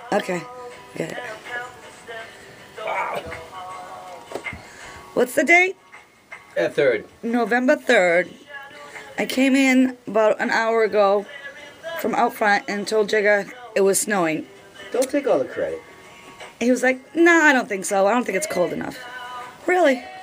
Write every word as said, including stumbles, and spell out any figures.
Okay, good. What's the date? Uh, third. November third. I came in about an hour ago from out front and told Jigga it was snowing. Don't take all the credit. He was like, nah, I don't think so. I don't think it's cold enough. Really?